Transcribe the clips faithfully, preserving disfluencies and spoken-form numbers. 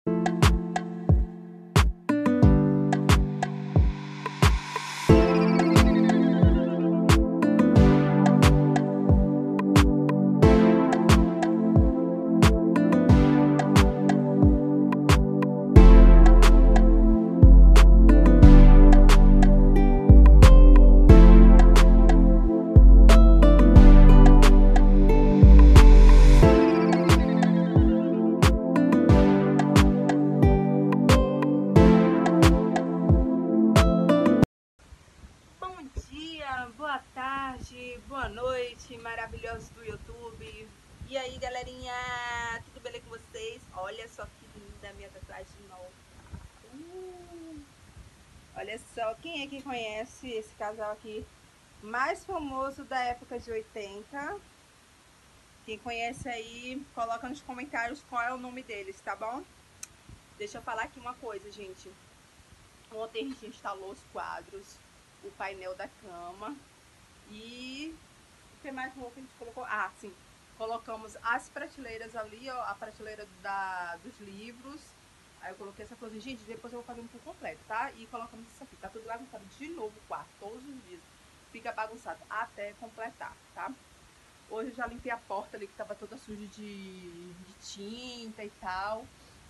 Boa tarde, boa noite, maravilhosos do YouTube. E aí, galerinha, tudo bem com vocês? Olha só que linda a minha tatuagem nova. Uh, olha só, quem é que conhece esse casal aqui mais famoso da época de oitenta? Quem conhece aí, coloca nos comentários qual é o nome deles, tá bom? Deixa eu falar aqui uma coisa, gente. Ontem a gente instalou os quadros, o painel da cama. E o que mais roupa a gente colocou? Ah, sim. Colocamos as prateleiras ali, ó. A prateleira da, dos livros. Aí eu coloquei essa coisa. Gente, depois eu vou fazer um por completo, tá? E colocamos isso aqui. Tá tudo bagunçado de novo o quarto, todos os dias. Fica bagunçado até completar, tá? Hoje eu já limpei a porta ali, que tava toda suja de, de tinta e tal.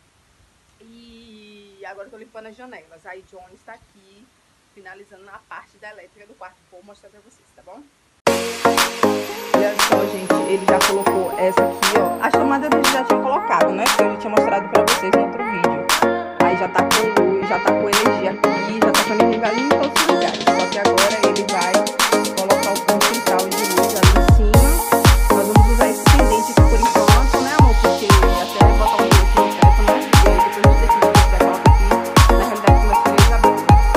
E agora eu tô limpando as janelas. Aí Jones tá aqui, finalizando na parte da elétrica do quarto. Vou mostrar pra vocês, tá bom? Olha só, gente, ele já colocou essa aqui, ó. As tomadas ele já tinha colocado, né? Que eu já tinha mostrado pra vocês no outro vídeo. Aí já tá com luz, já tá com energia aqui, já tá com energia ali em todos os lugares. Só que agora ele vai colocar o ponto central de luz ali em cima. Nós vamos usar esse pendente aqui por enquanto, né, amor? Porque até botar um pouco no teto, né? E aí depois a gente decide se vai colocar aqui. Na realidade, como é que eu já abri.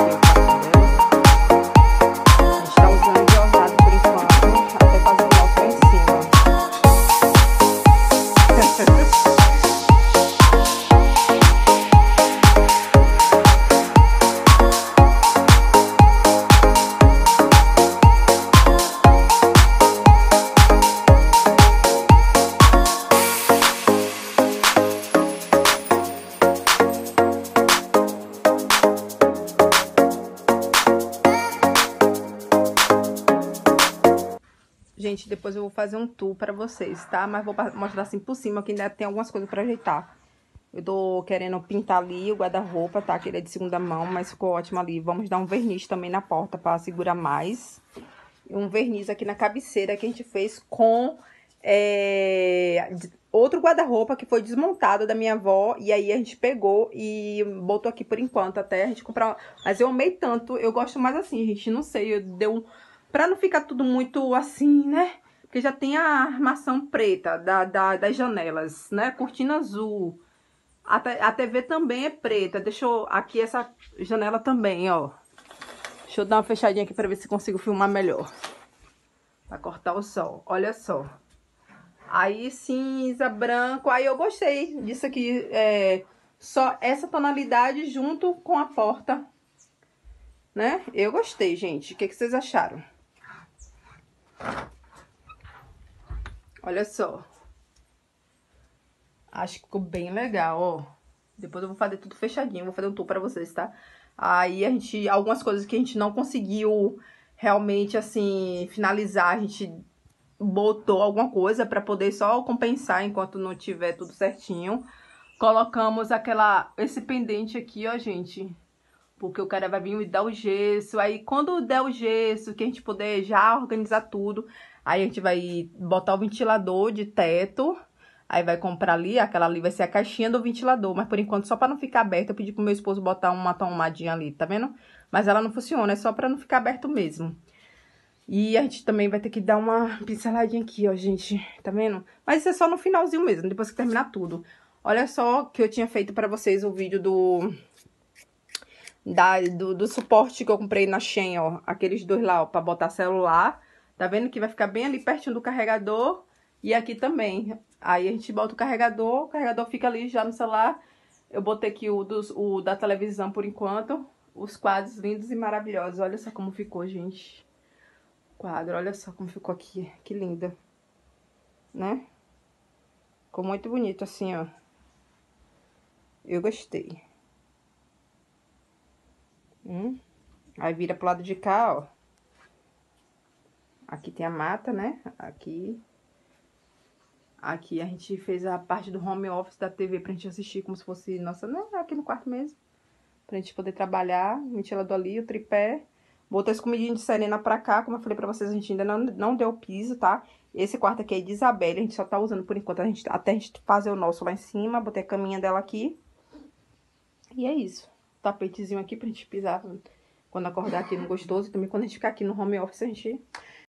Gente, depois eu vou fazer um tour pra vocês, tá? Mas vou mostrar assim por cima, que ainda tem algumas coisas pra ajeitar. Eu tô querendo pintar ali o guarda-roupa, tá? Que ele é de segunda mão, mas ficou ótimo ali. Vamos dar um verniz também na porta pra segurar mais. E um verniz aqui na cabeceira que a gente fez com é, outro guarda-roupa que foi desmontado da minha avó. E aí a gente pegou e botou aqui por enquanto até a gente comprar. Mas eu amei tanto, eu gosto mais assim, gente. Não sei, eu deu um... Pra não ficar tudo muito assim, né? Porque já tem a armação preta da, da, das janelas, né? Cortina azul. A, a T V também é preta. Deixa eu... Aqui essa janela também, ó. Deixa eu dar uma fechadinha aqui pra ver se consigo filmar melhor. Pra cortar o sol. Olha só. Aí cinza, branco. Aí eu gostei disso aqui. É, só essa tonalidade junto com a porta. Né? Eu gostei, gente. O que, que vocês acharam? Olha só. Acho que ficou bem legal, ó. Depois eu vou fazer tudo fechadinho. Vou fazer um tour pra vocês, tá? Aí a gente... Algumas coisas que a gente não conseguiu realmente, assim, finalizar. A gente botou alguma coisa pra poder só compensar enquanto não tiver tudo certinho. Colocamos aquela... Esse pendente aqui, ó, gente. Porque o cara vai vir e dar o gesso. Aí quando der o gesso, que a gente puder já organizar tudo... Aí a gente vai botar o ventilador de teto. Aí vai comprar ali, aquela ali vai ser a caixinha do ventilador. Mas por enquanto, só pra não ficar aberto, eu pedi pro meu esposo botar uma tomadinha ali, tá vendo? Mas ela não funciona, é só pra não ficar aberto mesmo. E a gente também vai ter que dar uma pinceladinha aqui, ó, gente. Tá vendo? Mas isso é só no finalzinho mesmo, depois que terminar tudo. Olha só que eu tinha feito pra vocês o vídeo do... Da, do, do suporte que eu comprei na Shein, ó. Aqueles dois lá, ó, pra botar celular. Tá vendo que vai ficar bem ali pertinho do carregador. E aqui também. Aí a gente bota o carregador, o carregador fica ali já no celular. Eu botei aqui o, dos, o da televisão por enquanto. Os quadros lindos e maravilhosos. Olha só como ficou, gente. Quadro, olha só como ficou aqui. Que linda. Né? Ficou muito bonito assim, ó. Eu gostei. Hum. Aí vira pro lado de cá, ó. Aqui tem a mata, né? Aqui. Aqui a gente fez a parte do home office da T V pra gente assistir como se fosse, nossa, né? Aqui no quarto mesmo. Pra gente poder trabalhar. O ventilador ali, o tripé. Botei as comidinhas de Serena pra cá. Como eu falei pra vocês, a gente ainda não, não deu piso, tá? Esse quarto aqui é de Isabelle. A gente só tá usando por enquanto. A gente, até a gente fazer o nosso lá em cima. Botei a caminha dela aqui. E é isso. Tapetezinho aqui pra gente pisar quando acordar aqui no gostoso. E também quando a gente ficar aqui no home office, a gente